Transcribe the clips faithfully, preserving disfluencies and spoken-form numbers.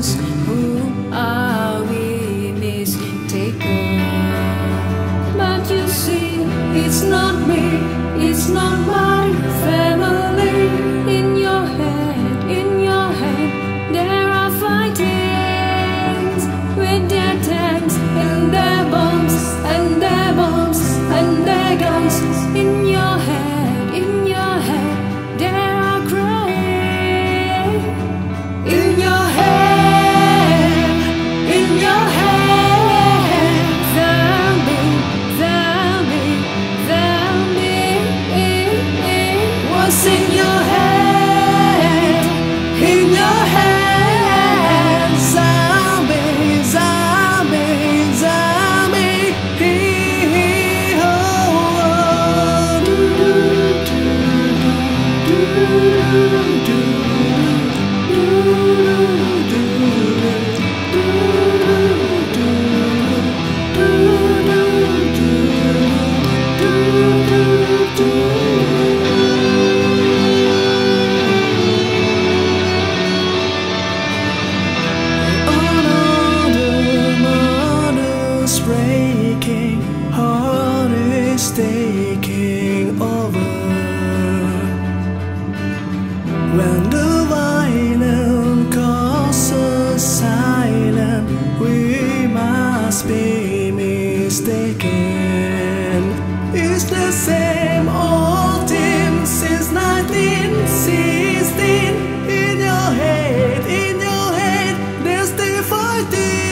once. Who are we mistaken? But you see, it's not me, it's not my family. In your head, in your head, there are fightings with their tanks and their bombs and their bombs and their guns. In your head, in your head, there are crying. In your head, in your head, zombie, zombie, zombie. What's in your head? In your head, zombie, zombie, zombie. Oh, oh. Do, do, do, do, do, breaking, heart is taking over. When the violence causes silence, we must be mistaken. It's the same old team since nineteen sixteen. In your head, in your head, they're still fighting.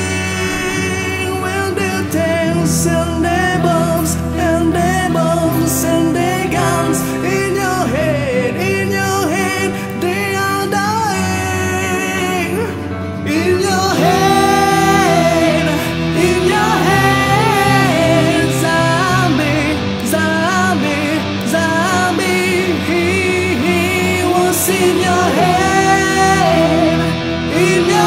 And their bombs, and their bombs, and their guns. In your head, in your head, they are dying. In your head, in your head, zombie, zombie, zombie. What's in your head? In your